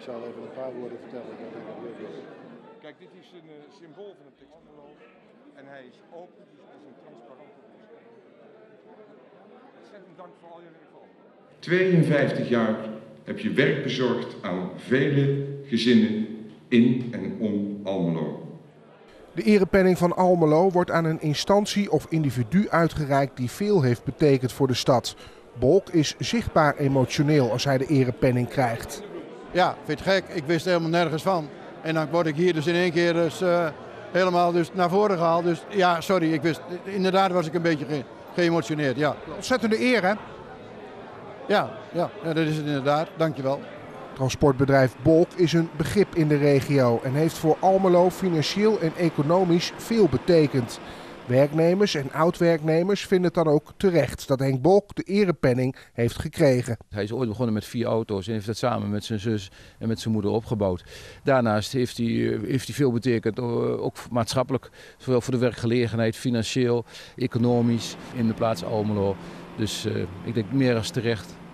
Ik zal even een paar woorden vertellen. Kijk, dit is een symbool van het Almelo en hij is open, dus het is een transparante onderscheid. Ontzettend dank voor al jullie geval. 52 jaar heb je werk bezorgd aan vele gezinnen in en om Almelo. De erepenning van Almelo wordt aan een instantie of individu uitgereikt die veel heeft betekend voor de stad. Bolk is zichtbaar emotioneel als hij de erepenning krijgt. Ja, vind je het gek? Ik wist er helemaal nergens van. En dan word ik hier dus in één keer helemaal naar voren gehaald. Dus ja, sorry, inderdaad was ik een beetje geëmotioneerd. Ja. Ontzettende eer, hè? Ja, dat is het inderdaad. Dankjewel. Transportbedrijf Bolk is een begrip in de regio en heeft voor Almelo financieel en economisch veel betekend. Werknemers en oud-werknemers vinden het dan ook terecht dat Henk Bolk de erepenning heeft gekregen. Hij is ooit begonnen met 4 auto's en heeft dat samen met zijn zus en met zijn moeder opgebouwd. Daarnaast heeft hij veel betekend, ook maatschappelijk, zowel voor de werkgelegenheid, financieel, economisch in de plaats Almelo. Dus ik denk meer als terecht.